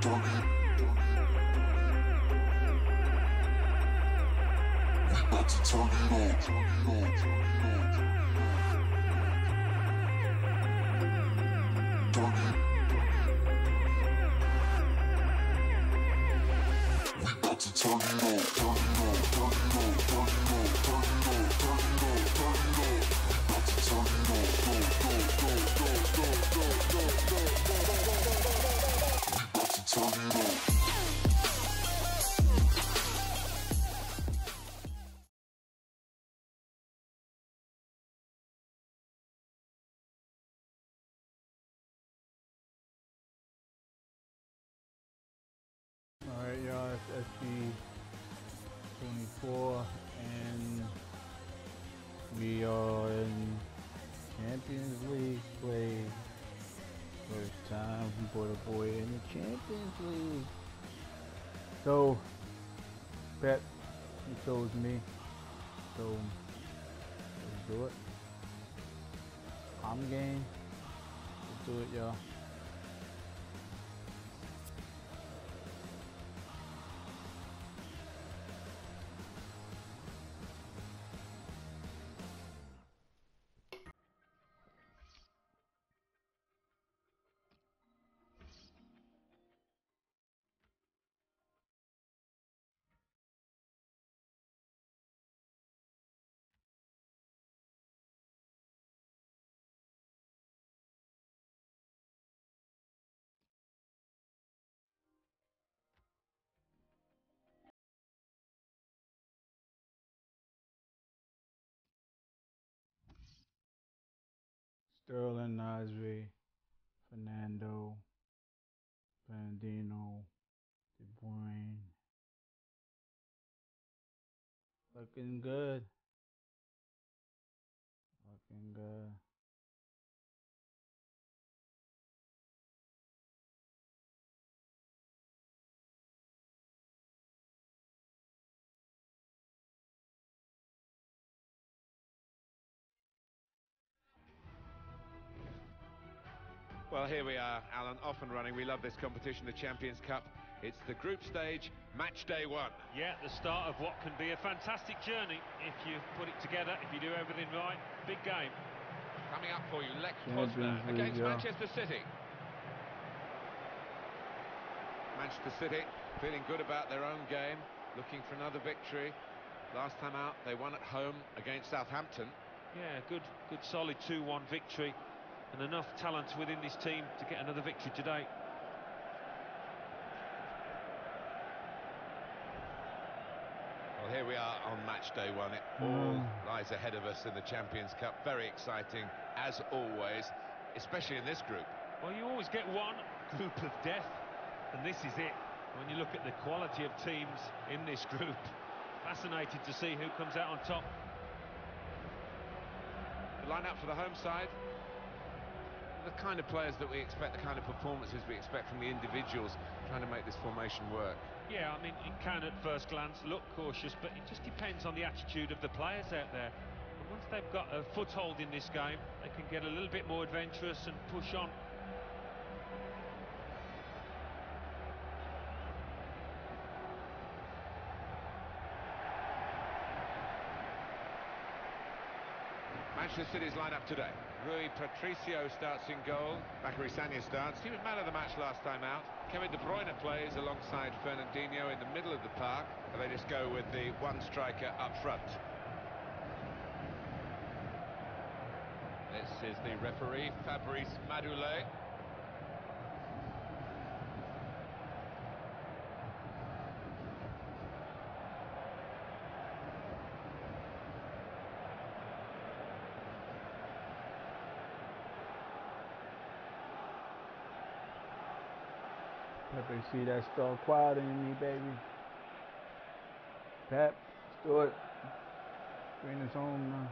Alright, y'all, it's SB24, and we are in Champions League play. First time for the boy in the Champions League. So, Pep, he chose me. So, let's do it. I'm game. Let's do it, y'all. Sterling, Nasri, Fernando, Fernandinho, De Bruyne. Looking good. Looking good. Well, here we are, Alan, off and running. We love this competition, the Champions Cup. It's the group stage, match day 1. Yeah, the start of what can be a fantastic journey if you put it together, if you do everything right. Big game. Coming up for you, Lech Poznan against Manchester City. Manchester City feeling good about their own game, looking for another victory. Last time out, they won at home against Southampton. Yeah, good solid 2-1 victory. And enough talent within this team to get another victory today. Well, here we are on match day 1. It all lies ahead of us in the Champions Cup. Very exciting, as always, especially in this group. Well, you always get one group of death, and this is it. When you look at the quality of teams in this group, fascinated to see who comes out on top. The line-up for the home side. The kind of players that we expect, the kind of performances we expect from the individuals trying to make this formation work. Yeah, I mean, it can at first glance look cautious, but it just depends on the attitude of the players out there. And once they've got a foothold in this game, they can get a little bit more adventurous and push on. Manchester City's lineup today. Rui Patricio starts in goal. Bacary Sagna starts. He was man of the match last time out. Kevin De Bruyne plays alongside Fernandinho in the middle of the park. And they just go with the one striker up front. This is the referee, Fabrice Madoulet. Let me see that star quality in me, baby. Pep, let's do it. Bring us home now.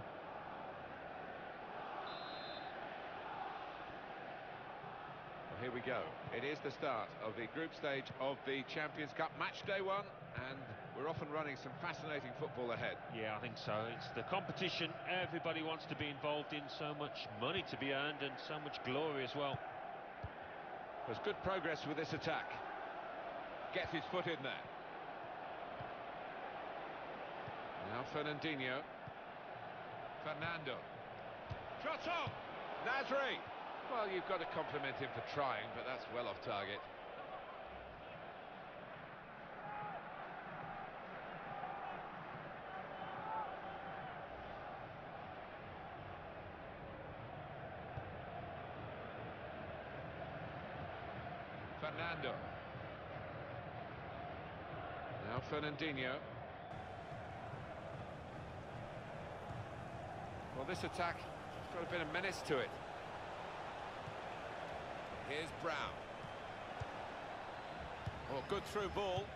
Well, here we go. It is the start of the group stage of the Champions Cup, match day 1, and we're off and running. Some fascinating football ahead. Yeah, I think so. It's the competition everybody wants to be involved in, so much money to be earned and so much glory as well. There's good progress with this attack. Gets his foot in there. Now Fernandinho. Fernando. Shots on! Nasri! Well, you've got to compliment him for trying, but that's well off target. Fernando. Now Fernandinho. Well, this attack has got a bit of menace to it. Here's Brown. Oh, good through ball.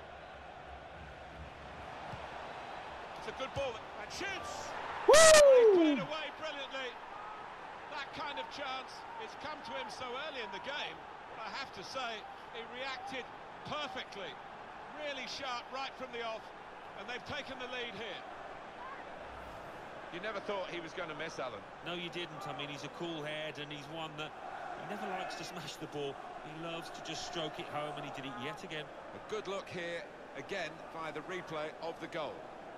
It's a good ball and shoots. Woo! He put it away brilliantly. That kind of chance, it's come to him so early in the game. But I have to say, he reacted perfectly. Really sharp right from the off, and they've taken the lead here. You never thought he was going to miss, Alan. No, you didn't. I mean, he's a cool head, and he's one that he never likes to smash the ball. He loves to just stroke it home, and he did it yet again. A good look here, again, by the replay of the goal.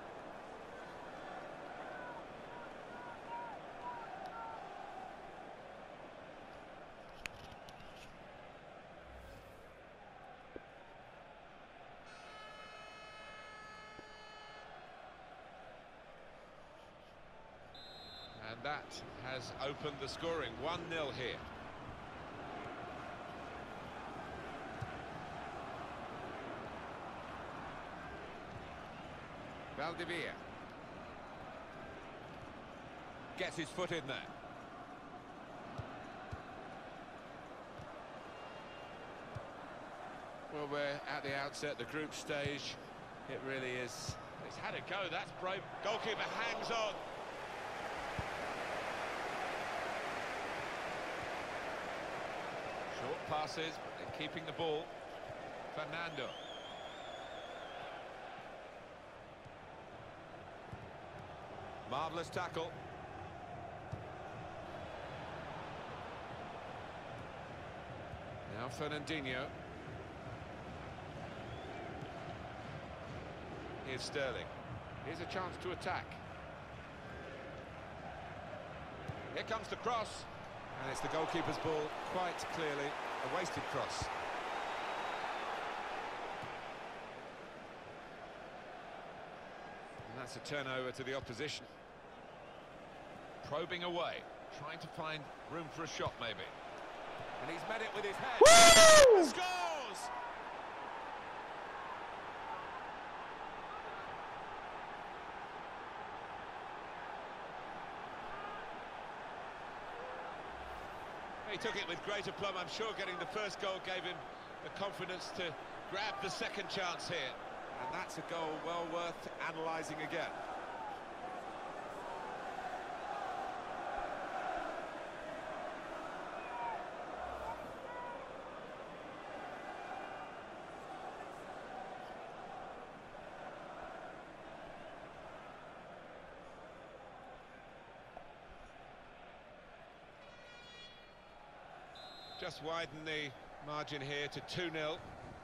And that has opened the scoring. 1-0 here. Valdivia gets his foot in there. Well, we're at the outset, the group stage. It really is. It's had a go, that's brave. Goalkeeper hangs on. Short passes, but they're keeping the ball. Fernando. Marvellous tackle. Now Fernandinho. Here's Sterling. Here's a chance to attack. Here comes the cross. And it's the goalkeeper's ball, quite clearly a wasted cross. And that's a turnover to the opposition. Probing away, trying to find room for a shot maybe. And he's met it with his head. Woo! Scores! He took it with great aplomb. I'm sure getting the first goal gave him the confidence to grab the second chance here. And that's a goal well worth analysing again. Just widen the margin here to 2-0.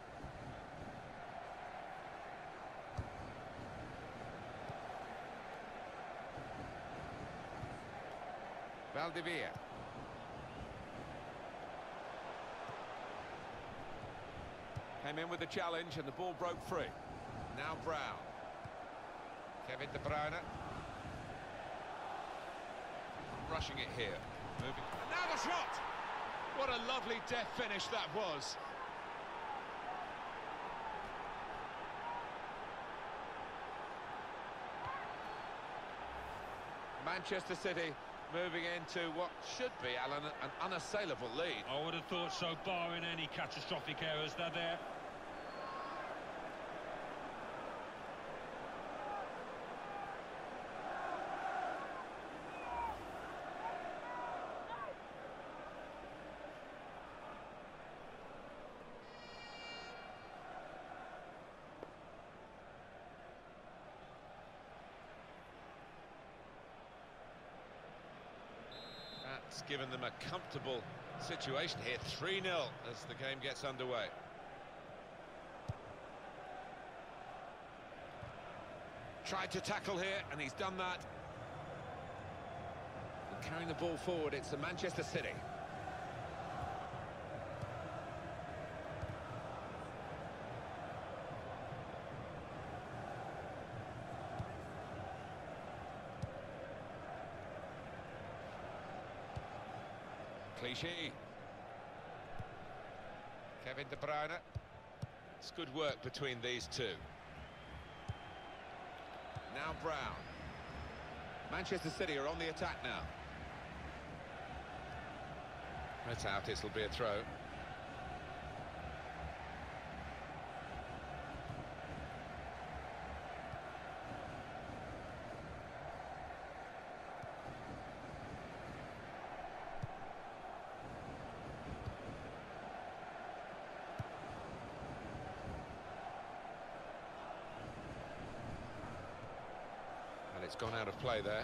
Valdivia. Came in with the challenge and the ball broke free. Now Brown. Kevin De Bruyne. Rushing it here. Moving. And now the shot! What a lovely death finish that was. Manchester City moving into what should be, Alan, an unassailable lead. I would have thought so, barring any catastrophic errors. They're there. That's given them a comfortable situation here. 3-0 as the game gets underway. Tried to tackle here, and he's done that. And carrying the ball forward, it's the Manchester City. Clichy. Kevin De Bruyne. It's good work between these two. Now Brown. Manchester City are on the attack now. It's out, it'll be a throw. And it's gone out of play there.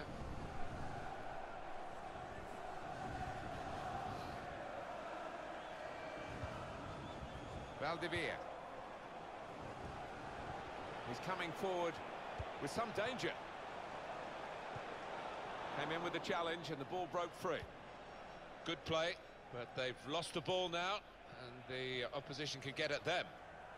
Valdivia. He's coming forward with some danger. Came in with the challenge and the ball broke free. Good play, but they've lost the ball now and the opposition can get at them.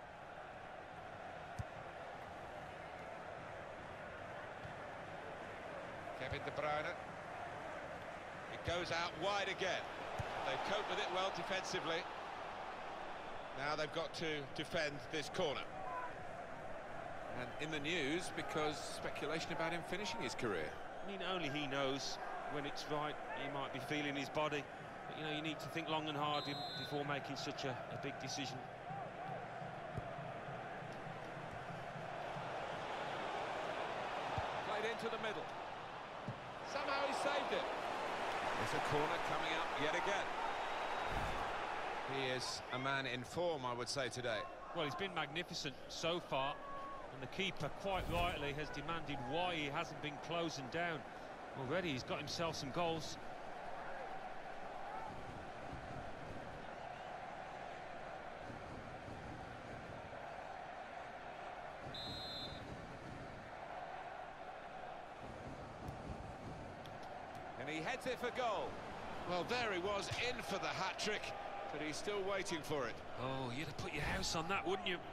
Kevin De Bruyne. It goes out wide again. They've coped with it well defensively. Now they've got to defend this corner. And in the news because speculation about him finishing his career. I mean, only he knows when it's right. He might be feeling his body. But, you know, you need to think long and hard before making such a big decision. Played into the middle. Somehow he saved it. There's a corner coming up yet again. He is a man in form, I would say, today. Well, he's been magnificent so far, and the keeper, quite rightly, has demanded why he hasn't been closing down. Already, he's got himself some goals. And he heads it for goal. Well, there he was, in for the hat-trick. But he's still waiting for it. Oh, you'd have put your house on that, wouldn't you?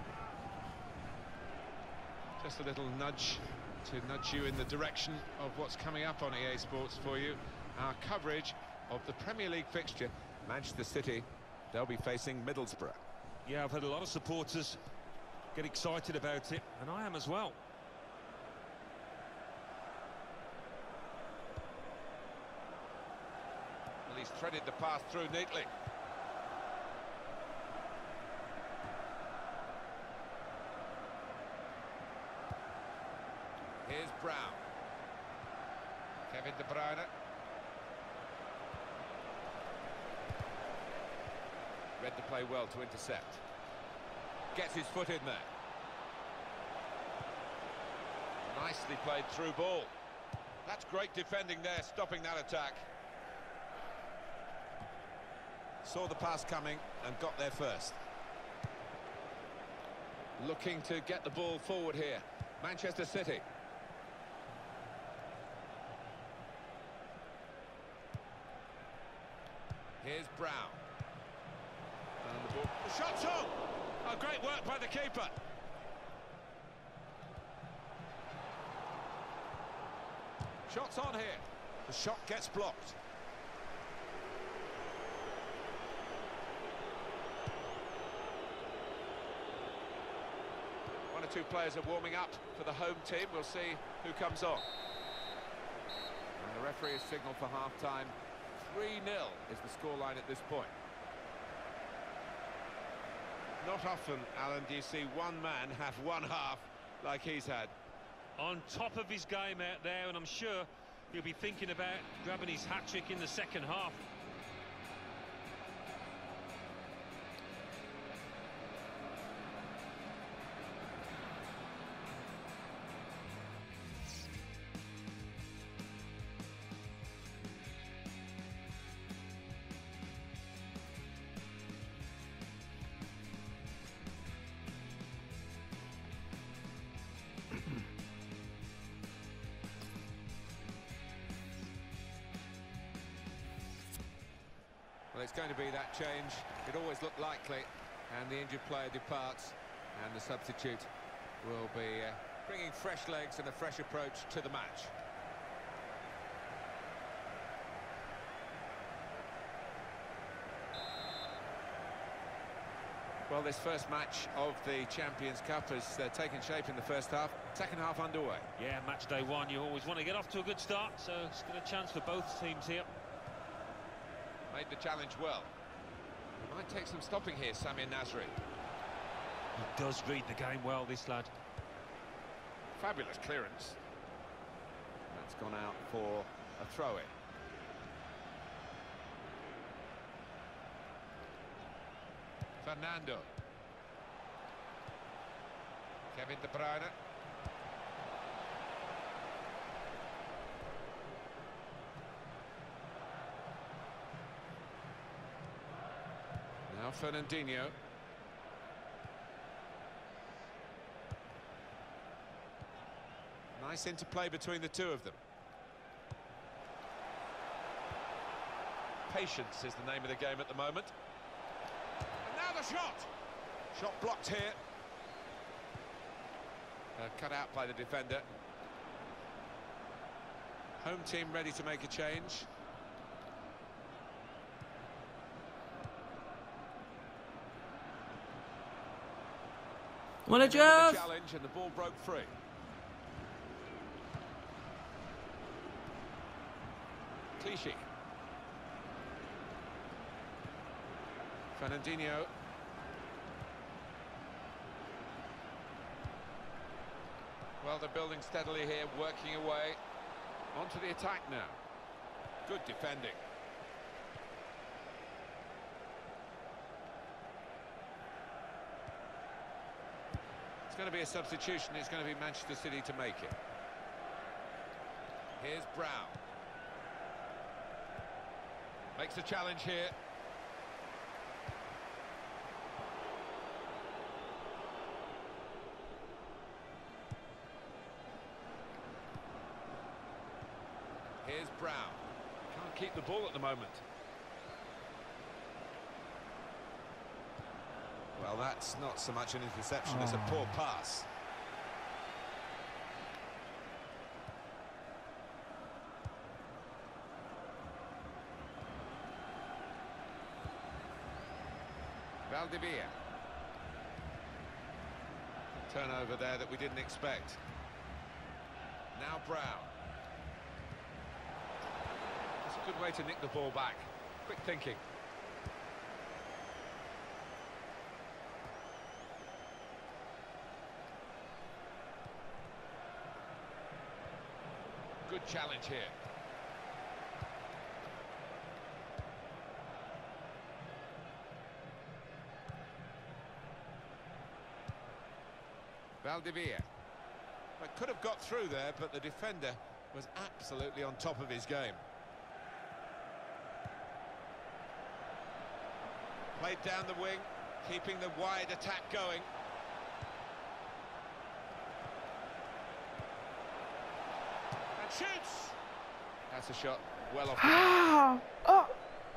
Just a little nudge to nudge you in the direction of what's coming up on EA Sports for you. Our coverage of the Premier League fixture. Manchester City, they'll be facing Middlesbrough. Yeah, I've had a lot of supporters get excited about it, and I am as well. Well, he's threaded the pass through neatly. Here's Brown. Kevin De Bruyne. Read the play well to intercept. Gets his foot in there. Nicely played through ball. That's great defending there, stopping that attack. Saw the pass coming and got there first. Looking to get the ball forward here. Manchester City. Here's Brown. Found the ball. The shot's on! Oh, great work by the keeper. Shot's on here. The shot gets blocked. One or two players are warming up for the home team. We'll see who comes on. And the referee has signalled for half-time. 3-0 is the scoreline at this point. Not often, Alan, do you see one man have one half like he's had. On top of his game out there, and I'm sure he'll be thinking about grabbing his hat-trick in the second half. Well, it's going to be that change. It always looked likely, and the injured player departs, and the substitute will be bringing fresh legs and a fresh approach to the match. Well, this first match of the Champions Cup has taken shape in the first half. Second half underway. Yeah, match day one, you always want to get off to a good start, so it's got a chance for both teams here. Made the challenge well. Might take some stopping here, Samir Nasri. He does read the game well, this lad. Fabulous clearance. That's gone out for a throw-in. Fernando. Kevin De Bruyne. Now Fernandinho. Nice interplay between the two of them. Patience is the name of the game at the moment. And now the shot! Shot blocked here. Cut out by the defender. Home team ready to make a change. What a job! Challenge, and the ball broke free. Clichy. Fernandinho. Well, they're building steadily here, working away. Onto the attack now. Good defending. It's going to be a substitution. It's going to be Manchester City to make it. Here's Brown. Makes the challenge here. Here's Brown. Can't keep the ball at the moment. Well, that's not so much an interception as a poor pass. Valdivia. Turnover there that we didn't expect. Now Brown. It's a good way to nick the ball back. Quick thinking. Good challenge here. Valdivia. Well, could have got through there, but the defender was absolutely on top of his game. Played down the wing, keeping the wide attack going. And shoots! That's a shot well off the mark.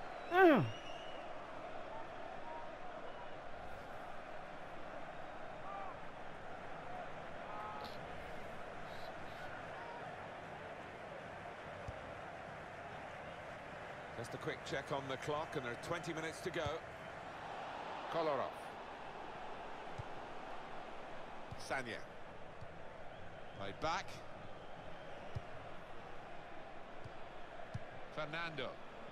Just a quick check on the clock, and there are 20 minutes to go. Kolarov. Sagna. Played back. Fernando.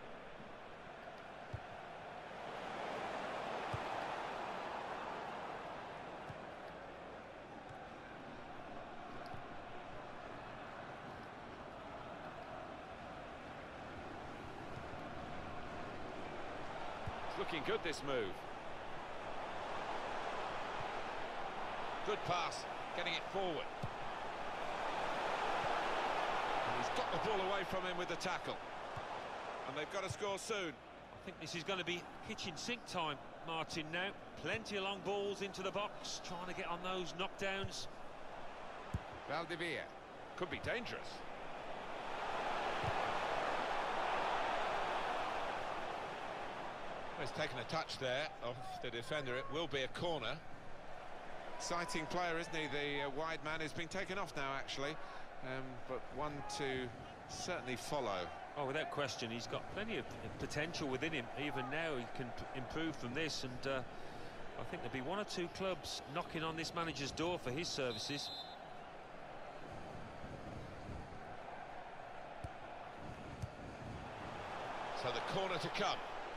It's looking good, this move. Good pass, getting it forward. And he's got the ball away from him with the tackle. And they've got to score soon. I think this is going to be kitchen sink time, Martin, now. Plenty of long balls into the box, trying to get on those knockdowns. Valdivia. Could be dangerous. He's taken a touch there off the defender. It will be a corner. Exciting player, isn't he? The wide man has been taken off now, actually, but one to certainly follow. Oh, without question, he's got plenty of potential within him. Even now, he can improve from this, and I think there'll be one or two clubs knocking on this manager's door for his services. So the corner to come.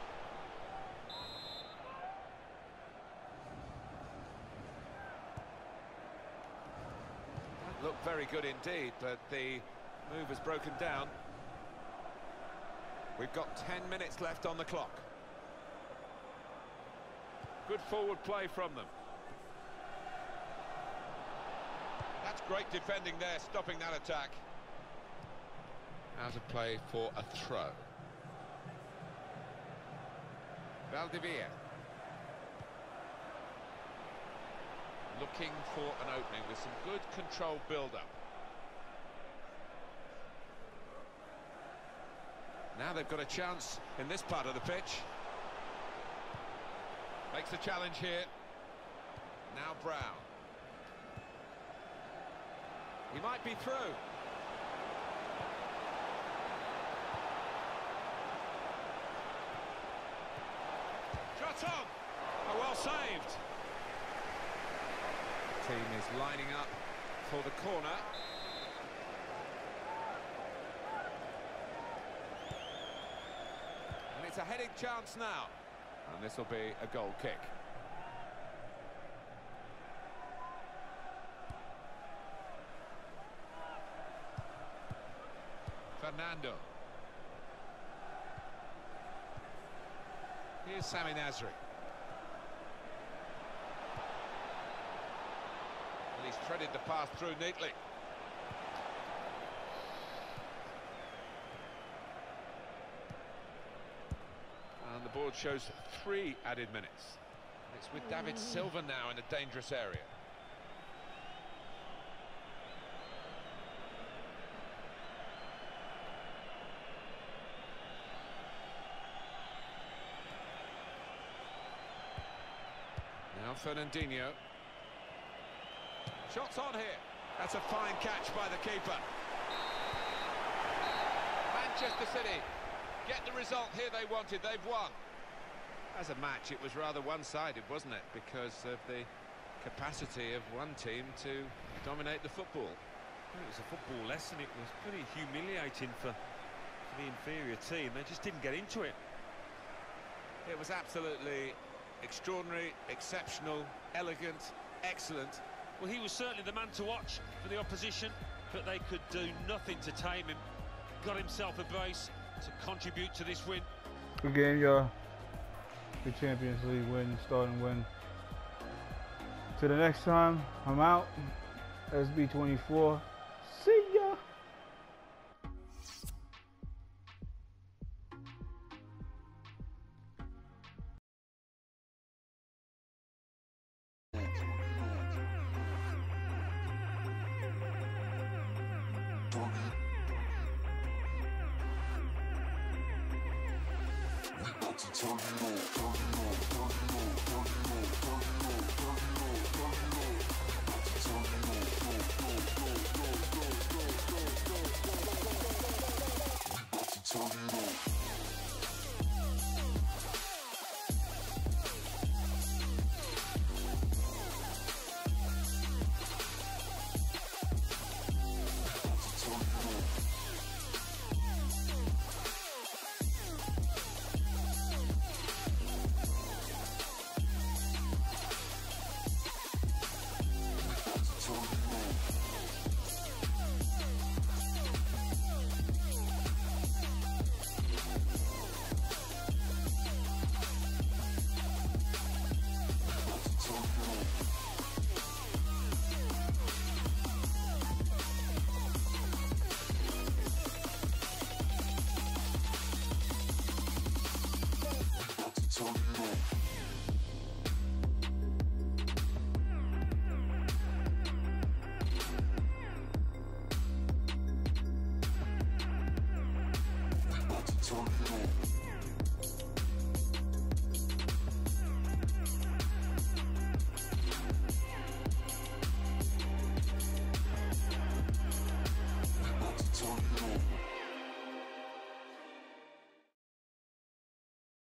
That looked very good indeed, but the move has broken down. We've got 10 minutes left on the clock. Good forward play from them. That's great defending there, stopping that attack. Out of play for a throw. Valdivia. Looking for an opening with some good controlled build-up. Now they've got a chance in this part of the pitch. Makes the challenge here. Now Brown. He might be through. Shot on! Oh, well saved. Team is lining up for the corner. And it's a heading chance now. And this will be a goal kick. Fernando. Here's Sami Nasri. And he's threaded the pass through neatly. And the board shows 3 added minutes. It's with David Silva now in a dangerous area. Now Fernandinho. Shots on here. That's a fine catch by the keeper. Manchester City get the result here they wanted. They've won. As a match, it was rather one-sided, wasn't it? Because of the capacity of one team to dominate the football. Well, it was a football lesson. It was pretty humiliating for the inferior team. They just didn't get into it. It was absolutely extraordinary, exceptional, elegant, excellent. Well, he was certainly the man to watch for the opposition, but they could do nothing to tame him. Got himself a brace to contribute to this win. Good game, y'all. Good Champions League win, starting win. Till the next time, I'm out. SB24. See ya. Turn it on.